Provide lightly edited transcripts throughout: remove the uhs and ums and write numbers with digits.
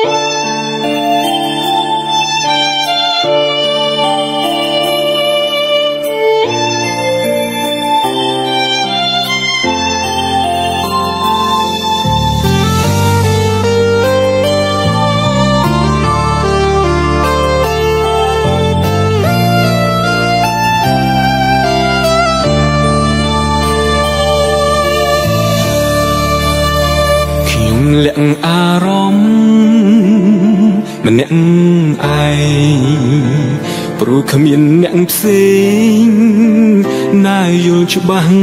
លាក់អារម្មណ៍ម្នាក់ឯងព្រោះគ្មានអ្នកផ្សេងណាយល់ច្បាស់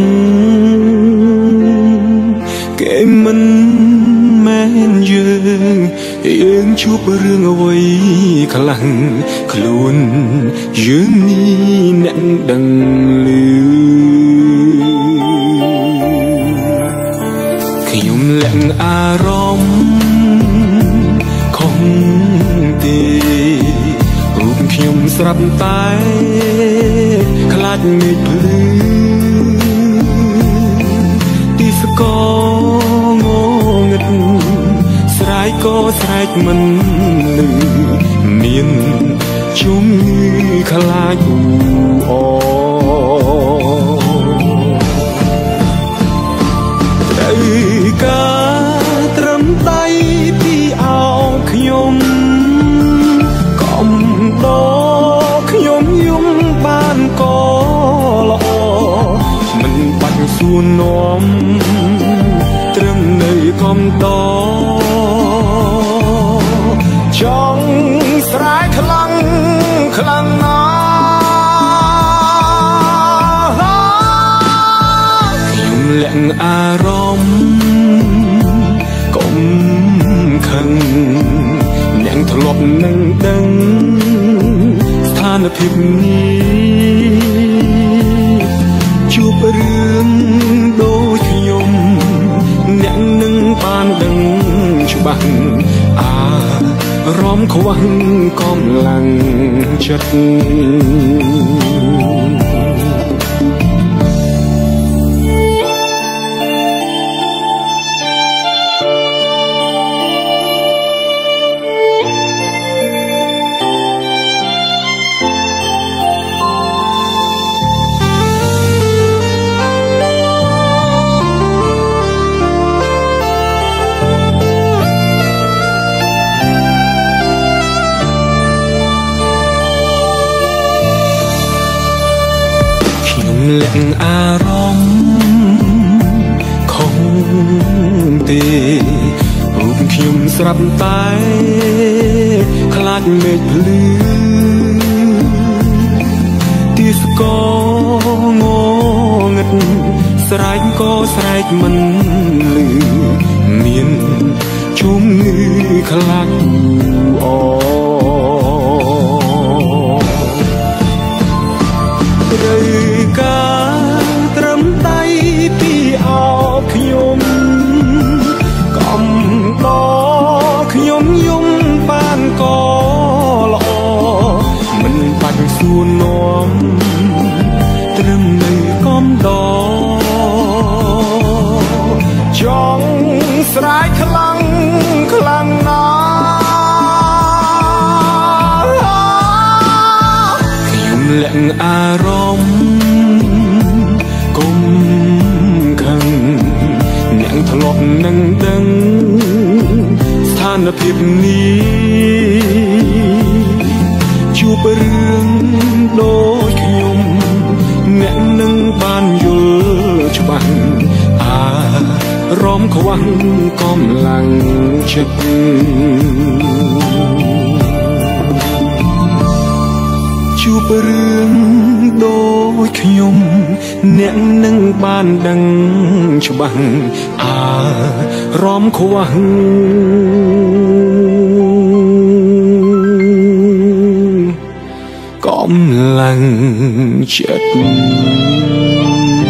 គេមិនមែនយើងជួបរឿងអ្វីខ្លាំងខ្លួនយើងនេះអ្នកដឹងឮខ្ញុំលាក់អារម្មណ៍ខំទេរូបខ្ញុំស្រាប់តែខ្លាចមេឃភ្លឺទីស្គងងឹតស្រែកក៏ស្រែកមិនឮមានជំងឺខ្លាចអ៊ូអការត្រឹមដៃពីអោខ្ញុំកំដរខ្ញុំយំបានក៏ល្អមិនបាច់សួរនាំត្រឹមនៅកំដរចង់ស្រែកខ្លាំងខ្លាំងណាស់ខ្ញុំលាក់អារម្មណ៍អ្នកធ្លាប់នឹងដឹងស្ថានភាពនេះជួបរឿងដូចខ្ញុំអ្នកនឹងបានដឹងច្បាស់អារម្មណ៍ខ្វះកម្លាំងចិត្តលាក់អារម្មណ៍ខំទេរូបខ្ញុំស្រាប់តែខ្លាចមេឃភ្លឺទីស្គងងឹតស្រែកក៏ស្រែកមិនឮមានជំងឺខ្លាចអត្រឹមដៃពីអោខ្ញុំកំដរខ្ញុំយំបានក៏ល្អមិនបាច់សួរនាំត្រឹមនៅកំដរចង់ស្រែកខ្លាំងខ្លាំងណាស់ខ្ញុំលាក់អារម្មណ៍អ្នកធ្លាប់នឹងដឹងស្ថានភាពនេះជួបរឿងដូចខ្ញុំអ្នកនឹងបានយល់ច្បាស់អារម្មណ៍ខ្វះកម្លាំងចិត្តជួបរឿងដូចខ្ញុំអ្នកនឹងបានដឹងច្បាស់អារម្មណ៍ខ្វះកម្លាំងចិត្ត